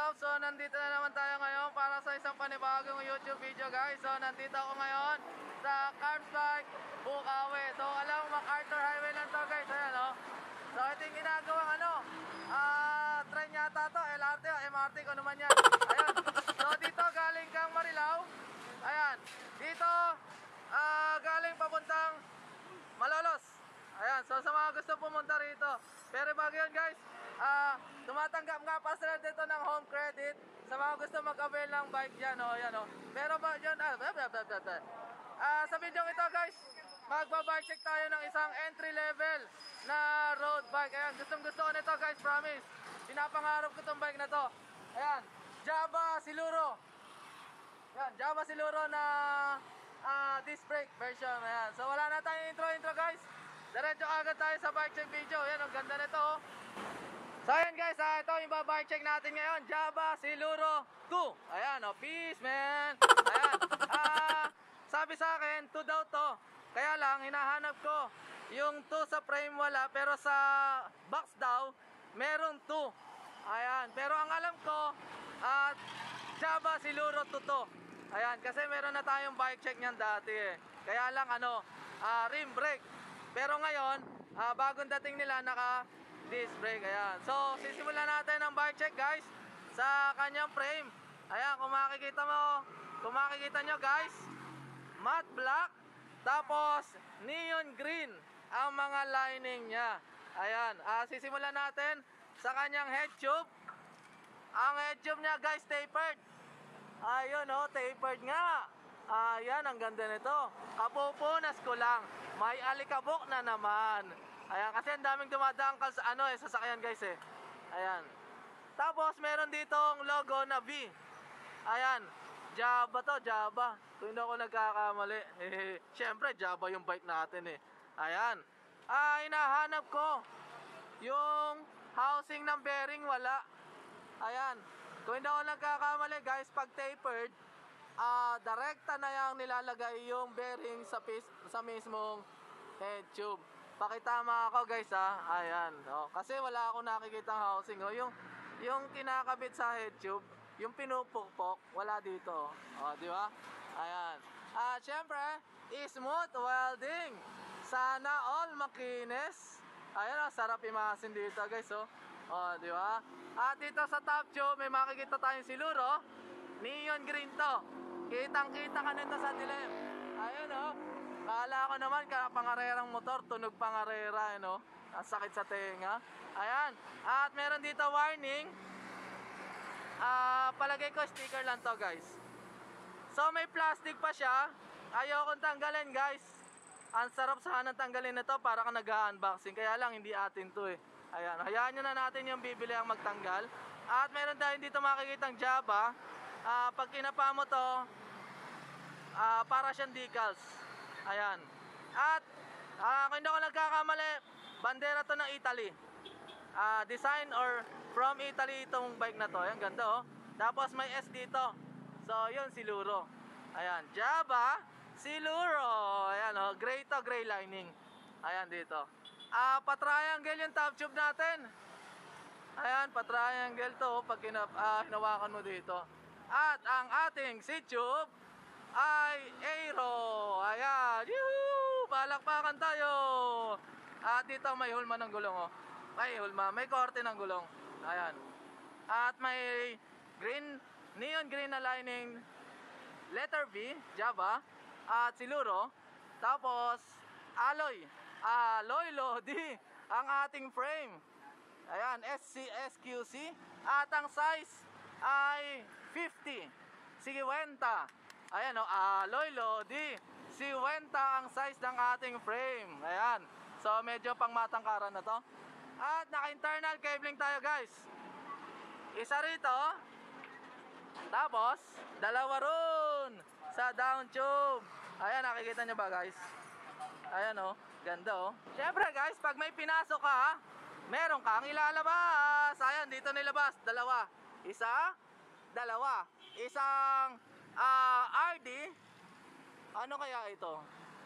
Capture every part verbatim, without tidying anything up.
up? So nandito na naman tayo ngayon para sa isang panibagong YouTube video guys. So nandito ako ngayon sa Carbs Bike, Bukawi. So alam mo, MacArthur Highway lang to guys. Ayan o. So ito yung ginagawang ano, ah, train yata to, L R T o M R T kung naman yan. Ayan. So dito galing kang Marilao. Ayan. Dito ah, galing papuntang Malolos. Ayan. So sa mga gusto pumunta rito. Pero bago yun guys, ah, tumatanggap nga pa sila dito ng home credit sa mga gusto mag-avail ng bike dyan, o, yan, o. Pero ba dyan, ah, blah, blah, blah, blah, blah. Ah, sa video ito guys, magbabike check tayo ng isang entry level na road bike. Ayan, gustong gusto ko nito guys, promise. Pinapangarap ko itong bike na to. Ayan, Java Siluro. Ayan, Java Siluro na ah, disc brake version. Ayan, so wala na tayong intro intro guys. Diretso agad tayo sa bike check video. Ayan, ang ganda nito, oh. So ayan guys, ah, ito yung bike check natin ngayon, Java Siluro two. Ayan, oh, peace man. Ayan, ah, sabi sa akin, two daw to. Kaya lang, hinahanap ko yung two sa frame wala, pero sa box daw, meron two. Ayan, pero ang alam ko, at uh, Java Siluro two to. Ayan, kasi meron na tayong bike check niyan dati eh. Kaya lang ano, uh, rim brake. Pero ngayon, uh, bagong dating nila naka disc brake. Ayan. So, sisimulan natin ang bike check guys sa kanyang frame. Ayan, kung makikita mo, kung makikita nyo guys, matte black, tapos neon green ang mga lining niya. Ayan, uh, sisimulan natin sa kanyang head tube. Ang head tube niya guys, tapered. Ayun o, oh, tapered nga. Ayan, ang ganda nito. Kapupunas ko lang. May alikabok na naman. Ayan, kasi ang daming dumadaan sa ano eh, sasakyan guys eh. Ayan. Tapos meron ditong logo na V. Ayan, Java to, Java. Kung hindi ako nagkakamali. Eh, syempre, Java yung bike natin eh. Ayan. Ah, hinahanap ko yung housing ng bearing, wala. Ayan. Kung hindi ako nagkakamali guys, pag tapered, ah, direkta na yung nilalagay yung bearing sa, pis, sa mismong head tube. Pakitama ako guys ha. Ayan. Oh, kasi wala akong nakikitang housing. Oh, yung, yung kinakabit sa head tube, yung pinupukpok, wala dito. Oh, di ba? Ayan. At syempre, smooth welding. Sana all makinis. Ayan, oh, sarap imasin dito guys. Oh, oh di ba? At dito sa top tube, may makikita tayong siluro. Neon green to. Kitang kita ka nito sa dilim. Ayun o. Oh. Kala ko naman pangarerang motor, tunog pangarera, no? Ang sakit sa tenga. Ayan. At meron dito warning. Ah, palagay ko sticker lang to, guys. So may plastic pa siya. Ayokong tanggalin, guys. Ang sarap sana tanggalin nito para ka nag-unboxing. Kaya lang hindi atin to eh. Ayan. Hayaan nyo na natin yung bibili ang magtanggal. At meron tayong dito makikitang Java. Ah, pag kinapa mo to, ah, para siyang decals. Ayan. At uh, kung hindi ako nagkakamali, bandera to ng Italy. Uh, design or from Italy itong bike na to. Ayan, ganda oh. Tapos may S dito. So yun, Siluro. Ayan, Java Siluro. Ayan oh, gray to, gray lining. Ayan dito. Uh, pa-triangle yung top tube natin. Ayan, pa-triangle to pag kinap, uh, hinawakan mo dito. At ang ating seat tube ay aero. Ayan. Yuhuu! Palakpakan tayo. At dito may hulma ng gulong. Oh. May hulma. May korte ng gulong. Ayan. At may green, neon green na lining. Letter V, Java. At Siluro. Tapos, alloy. Alloy Lodi. Ang ating frame. Ayan. S C S Q C. At ang size ay fifty. fifty. Ayan o, oh, alloy Lodi. fifty ang size ng ating frame. Ayan. So medyo pang matangkaran na to. At naka-internal cabling tayo guys. Isa rito. Tapos, dalawa ron sa down tube. Ayan, nakikita nyo ba guys? Ayan o, oh, ganda o. Oh. Siyempre guys, pag may pinasok ka, meron kang ilalabas. Ayan, dito nilabas. Dalawa. Isa, dalawa. Isang Uh, R D. Ano kaya ito?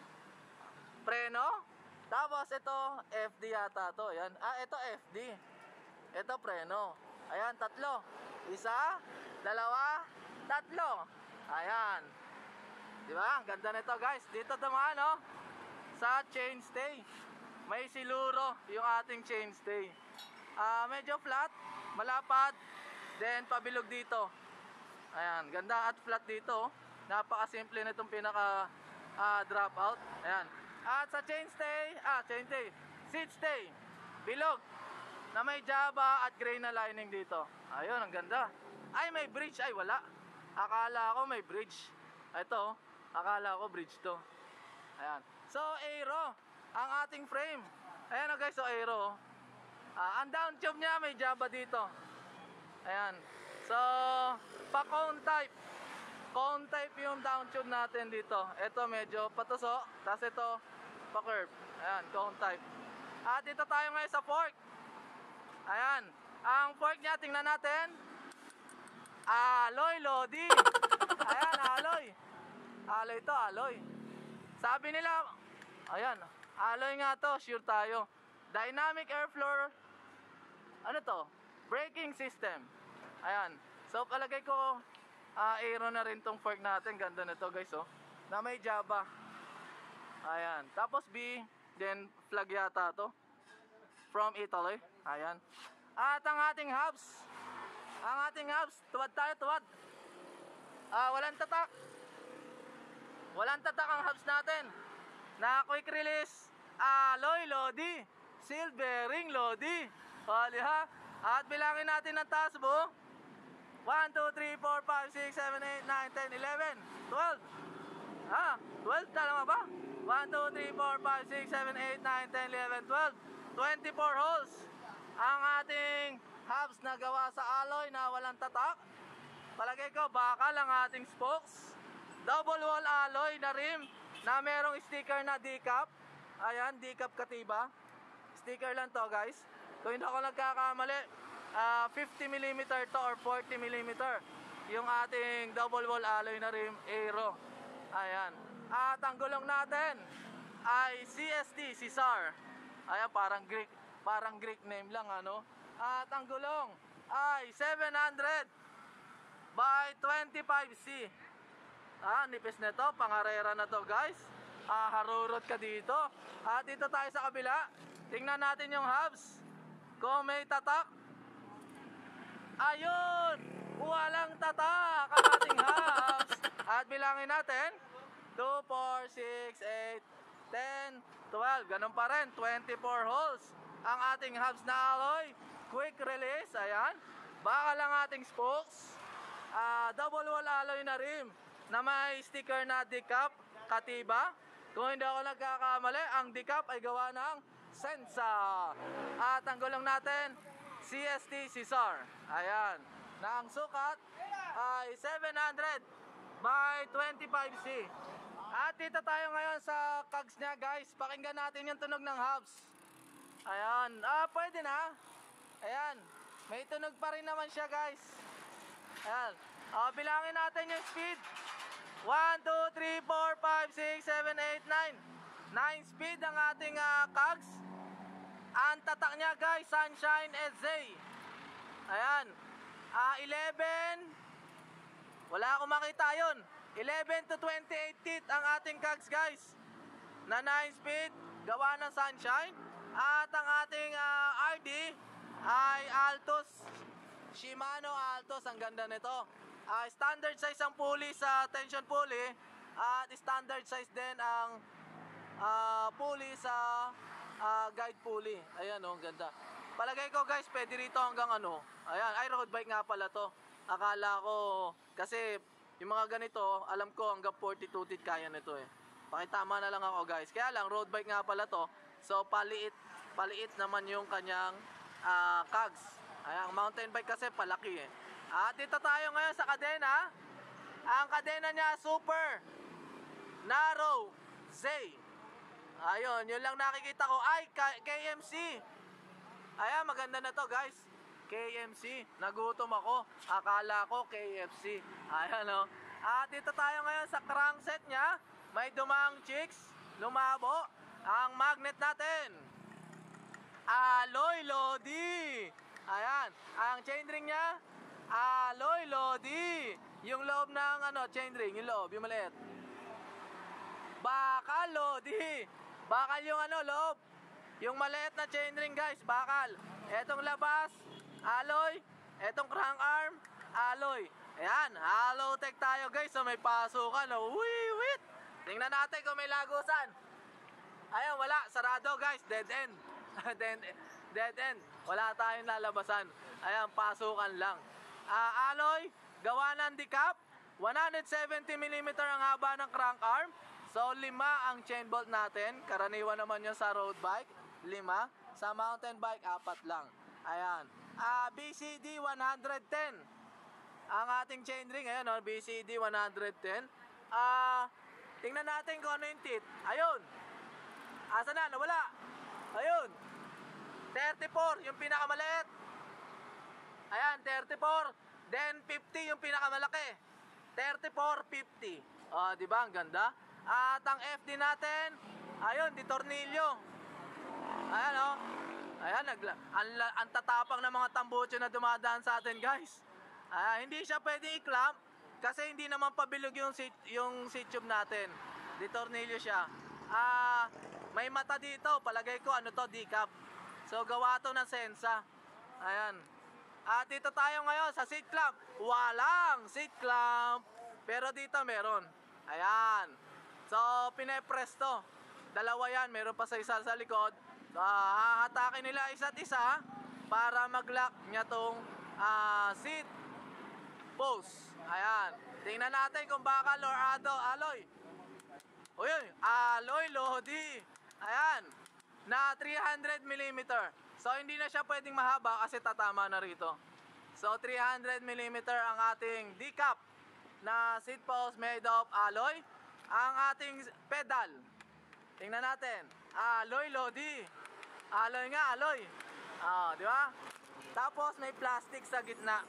Preno. Tapos ito F D yata to. Ayan. Ah, ito F D. Ito preno. Ayan, tatlo. Isa, dalawa, tatlo. Ayan. Di ba? Ang ganda nito guys. Dito dumaan no? Sa chainstay. May siluro yung ating chainstay. Uh, medyo flat, malapad, then pabilog dito. Ayan, ganda at flat dito. Napakasimple na itong pinaka uh, dropout. Ayan. At sa chainstay, ah, chainstay, seat stay, bilog na may Java at gray na lining dito. Ayun, ang ganda. Ay, may bridge. Ay, wala. Akala ko may bridge. Ito, akala ko bridge to. Ayan. So, aero ang ating frame. Ayan o guys, so aero. Ah, ang down tube niya may Java dito. Ayan. So, pa cone type. Cone type yung down tube natin dito. Ito medyo patuso. Tapos ito, pa curve. Ayan, cone type. At dito tayo ngayon sa fork. Ayan. Ang fork niya, tingnan natin. Alloy Lodi. Ayan, alloy. Alloy to, alloy. Sabi nila, ayan, alloy nga to, sure tayo. Dynamic airflow, ano to? Braking system. Ayan. So, palagay ko, uh, aero na rin tong fork natin. Ganda na to guys, oh. Na may Java. Ayan. Tapos B, then flag yata to. From Italy. Ayan. At ang ating hubs. Ang ating hubs, tuwad tayo, tuwad. Ah, walang tatak. Walang tatak ang hubs natin. Na quick release, alloy Lodi, seal bearing Lodi. Hali ha. At bilangin natin ng taas buo. one, two, three, four, five, six, seven, eight, nine, ten, eleven, twelve. Ha? twelve tama ba? one, two, three, four, five, six, seven, eight, nine, ten, eleven, twelve. twenty-four holes. Ang ating hubs na gawa sa alloy na walang tatak. Palagay ko bakal ang ating spokes. Double wall alloy na rim na merong sticker na decap. Ayan, decap Katiba. Sticker lang to guys. Kung hindi ako nagkakamali, uh, fifty millimeter to or forty millimeter yung ating double wall alloy na rim aero. Ayan. At ang gulong natin ay C S T, Caesar. Ayan, parang Greek, parang Greek name lang ano. At ang gulong ay seven hundred by twenty-five C. Ah, nipis na to, pangarera na to guys. Ah, harurot ka dito. At dito tayo sa kabila. Tingnan natin yung hubs. Kung may tatak. Ayun! Walang tatak ang ating hubs. At bilangin natin. two, four, six, eight, ten, twelve. Ganun pa rin. twenty-four holes. Ang ating hubs na alloy. Quick release. Ayan. Bakal ang ating spokes. Ah, double wall alloy na rim na may sticker na decap Katiba. Kung hindi ako nagkakamali, ang decap ay gawa ng Sensa. At ang gulong natin, C S T Caesar. Ayan. Na ang sukat ay seven hundred by twenty-five C. At dito tayo ngayon sa cogs niya guys. Pakinggan natin yung tunog ng hubs. Ayan. Ah, pwede na. Ayan. May tunog pa rin naman siya guys. Ayan. Ah, bilangin natin yung speed. one, two, three, four, five, six, seven, eight, nine. nine speed ang ating uh, cogs. Ang tatak niya guys, Sunshine S A. Ayan. Uh, eleven. Wala akong makita yun. eleven to twenty-eight teeth ang ating cogs guys. Na nine speed, gawa ng Sunshine. At ang ating uh, R D ay Altos. Shimano Altos, ang ganda nito. Uh, standard size ang pulley sa tension pulley at standard size din ang uh, pulley sa uh, guide pulley. Ayan o, oh, ganda. Palagay ko guys, pwede rito hanggang ano. Ayan, ay road bike nga pala to. Akala ko, kasi yung mga ganito, alam ko hanggang forty-two teeth kaya nito eh. Pakitama na lang ako guys. Kaya lang, road bike nga pala to. So, paliit, paliit naman yung kanyang uh, cogs. Ayan, mountain bike kasi palaki eh. At dito tayo ngayon sa kadena. Ang kadena niya super narrow Z. Ayun, yun lang nakikita ko. Ay, K M C. Ayan, maganda na to guys. K M C. Nagutom ako. Akala ko K F C. Ayan o. At dito tayo ngayon sa crankset niya. May dumang chicks. Lumabo. Ang magnet natin. Alloy Lodi. Ayan. Ang chainring niya Alloy Lodi. Yung loob ng ano, chainring, yung loob, yung maliit. Bakal Lodi. Bakal yung ano, loob. Yung maliit na chainring guys, bakal. Etong labas, alloy. Etong crank arm, alloy. Ayan, hollow tech tayo guys. So may pasukan. Oh, wait. Tingnan natin kung may lagusan. Ayan, wala. Sarado guys. Dead end. dead, dead end. Wala tayong lalabasan. Ayan, pasukan lang. Uh, alloy, gawa ng decap. one hundred seventy millimeter ang haba ng crank arm. So, lima ang chain bolt natin. Karaniwan naman yun sa road bike. Lima. Sa mountain bike, apat lang. Ayan. Uh, B C D one ten. Ang ating chainring, ayan o, B C D one ten. Ah, uh, tingnan natin kung ano yung teeth. Ayun. Asa na? Nawala. Ayun. thirty-four, yung pinakamaliit. Ayan, thirty-four. Then fifty, yung pinakamalaki. thirty-four, fifty. Ah, uh, di ba? Ang ganda. At ang F D natin, ayun, di tornilyo. Ayan o. Ayan, nagla ang, ang tatapang ng mga tambucho na dumadaan sa atin, guys. Ah, hindi siya pwede i-clamp kasi hindi naman pabilog yung seat, yung seat tube natin. Di tornilyo siya. Ah, may mata dito, palagay ko ano to, decap. So gawa to ng sensa. Ayan. At dito tayo ngayon sa seat clamp. Walang seat clamp. Pero dito meron. Ayan. So pine-press to. Dalawa yan, meron pa sa isa sa likod. So, hahatakin nila isa't isa para mag-lock niya tong uh, seat post. Ayan. Tingnan natin kung bakal or ado, alloy. O yun, alloy Lodi. Ayan. Na three hundred millimeter. So, hindi na siya pwedeng mahaba kasi tatama na rito. So, three hundred millimeter ang ating decap na seat post made of alloy. Ang ating pedal. Tingnan natin. Alloy Lodi. Alloy nga, alloy. Ah, di ba? Tapos may plastic sa gitna.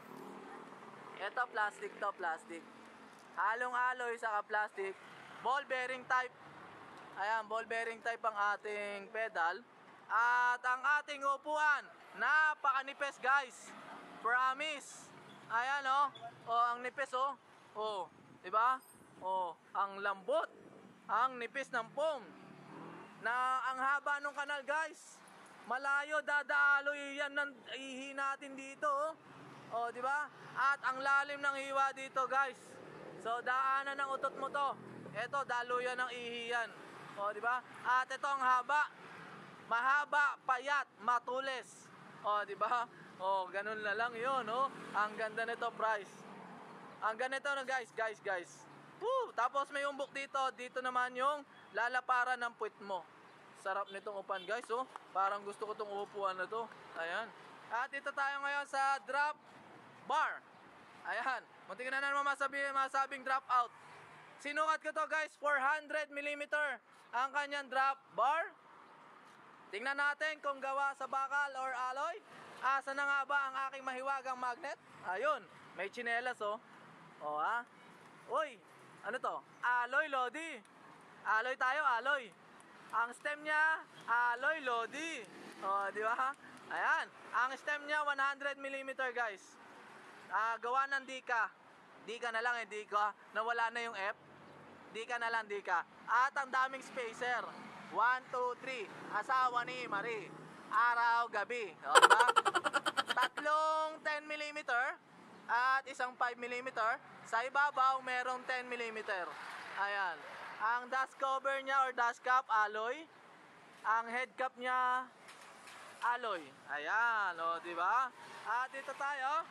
Ito plastic to, plastic. Halong alloy saka plastic. Ball bearing type. Ayan, ball bearing type ang ating pedal. At ang ating upuan, napakanipis guys. Promise. Ayan oh. Oh, ang nipis oh. Oh, di ba? Oh, ang lambot. Ang nipis ng foam. Na ang haba ng kanal guys. Malayo dadaaloy yan ng ihi natin dito oh. Oh, di ba? At ang lalim ng hiwa dito, guys. So, daanan ng utot mo to. Ito, daluyan ng ihi yan. Oh, di ba? At ito ang haba. Mahaba, payat, matulis. Oh, di ba? Oh, ganun na lang 'yon, oh. Ang ganda nito, price. Ang ganito na, guys, guys, guys. Woo! Tapos may umbok dito. Dito naman yung lalaparan ng puwit mo. Sarap nitong upan, guys, oh. Parang gusto ko tong upuan na to. Ayan. At dito tayo ngayon sa drop bar. Ayan. Muntik na naman masabi, masabing drop out. Sinukat ko to guys, four hundred millimeter ang kanyang drop bar. Tingnan natin kung gawa sa bakal or alloy. Asa na nga ba ang aking mahiwagang magnet? Ayun, may tsinelas oh. O ha? Uy, ano to? Alloy Lodi. Alloy tayo, alloy. Ang stem niya, alloy Lodi. O, di ba? Ayan, ang stem niya one hundred millimeter guys. Ah, gawa ng dika. Dika na lang eh, dika. Nawala na yung F. Dika na lang, dika. At ang daming spacer. one, two, three. Asawa ni Marie. Araw, gabi. O, diba? Tatlong ten millimeter at isang five millimeter. Sa ibabaw, merong ten millimeter. Ayan. Ang dust cover niya or dust cap, alloy. Ang head cap niya, alloy. Ayan, o, diba? At dito tayo.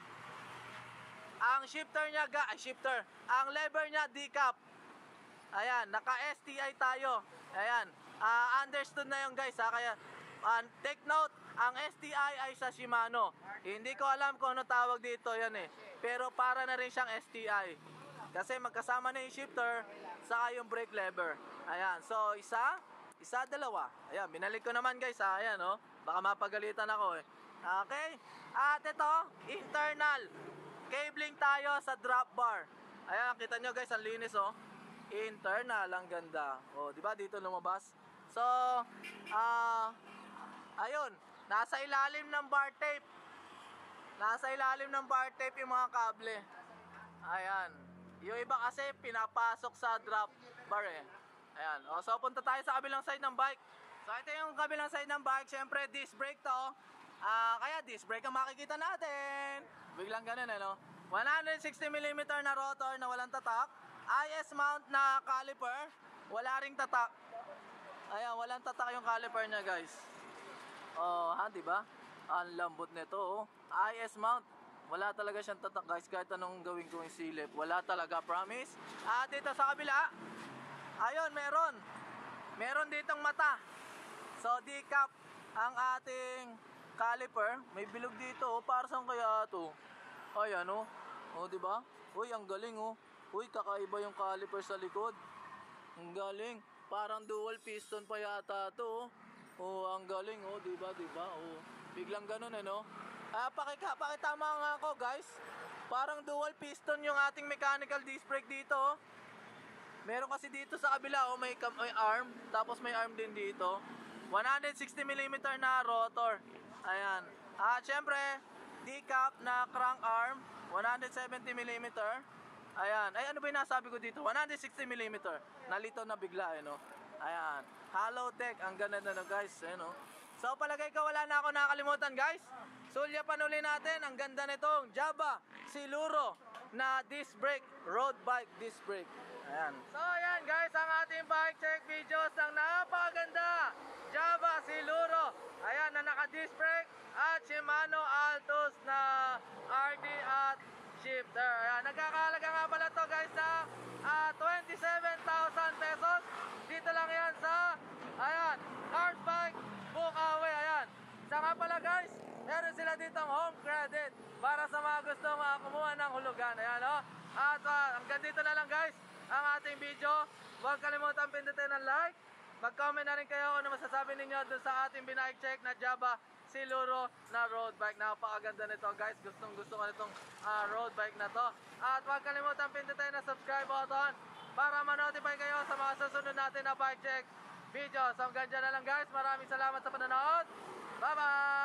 Ang shifter niya, ay shifter. Ang lever niya, decap. Ayan, naka-S T I tayo. Ayan, uh, understood na yung guys ha. Kaya, uh, take note, ang S T I ay sa Shimano. Hindi ko alam kung ano tawag dito, yan eh. Pero para na rin siyang S T I. Kasi magkasama na yung shifter, saka yung brake lever. Ayan, so isa, isa, dalawa. Ayan, binalik ko naman guys ha. Ayan oh, baka mapagalitan ako eh. Okay, at ito, internal cabling tayo sa drop bar. Ayan, kita nyo guys, ang linis oh. Internal, ang ganda. Oh, di ba dito lumabas? So, ah, uh, ayun, nasa ilalim ng bar tape. Nasa ilalim ng bar tape yung mga kable. Ayan. Yung iba kasi pinapasok sa drop bar eh. Ayan. O, so punta tayo sa kabilang side ng bike. So ito yung kabilang side ng bike. Siyempre disc brake to. Ah, kaya disc brake ang makikita natin. Biglang ganun eh no. one hundred sixty millimeter na rotor na walang tatak. I S mount na caliper. Wala ring tatak. Ayan, walang tatak yung caliper niya guys. Oh, ha, di ba? Ang lambot nito oh. I S mount. Wala talaga siyang tatak guys. Kahit anong gawin ko yung silip, wala talaga, promise. At dito sa kabila, ayun, meron. Meron ditong mata. So, decap ang ating caliper. May bilog dito oh. Para saan kaya ito? Ayan oh. Oh, di ba? Uy, ang galing oh. Uy, kakaiba yung caliper sa likod. Ang galing. Parang dual piston pa yata ito oh. Oh, ang galing oh, di ba, di ba? Oh, biglang ganun eh, no? Ah, pakika, pakitama nga ako, guys. Parang dual piston yung ating mechanical disc brake dito, oh. Meron kasi dito sa kabila, oh, may, may arm, tapos may arm din dito. one hundred sixty millimeter na rotor. Ayan. At syempre, decap na crank arm, one hundred seventy millimeter. Ayan. Ay, ano ba yung nasabi ko dito? one hundred sixty millimeter. Nalito na bigla, eh, no? Ayan. Hollow tech. Ang ganda na, no, guys. Ayan, no? So, palagay ko wala na ako nakalimutan, guys. Sulyapan uli natin. Ang ganda nitong Java Siluro na disc brake. Road bike disc brake. Ayan. So, ayan, guys. Ang ating bike check videos ng napakaganda Java Siluro. Ayan, na naka-disc brake at Shimano Altus na R D at shifter. Ayan, nagkakahalaga nga pala to guys na uh, twenty-seven thousand pesos. Dito lang yan sa, ayan, Cars Bike Bukawi. Ayan. Sa nga pala guys, meron sila ditong home credit para sa mga gusto mga kumuha ng hulugan. Ayan o. Oh. At uh, hanggang dito na lang guys ang ating video. Huwag kalimutan pindutin ng like. Mag-comment na rin kayo kung ano masasabi ninyo dun sa ating binike check na Java Siluro na road bike. Napakaganda nito guys. Gustong gusto ko nitong uh, road bike na to. At huwag kalimutan pindutin na subscribe button para ma-notify kayo sa mga susunod natin na bike check video. So hanggang dyan na lang guys. Maraming salamat sa panonood. Bye bye!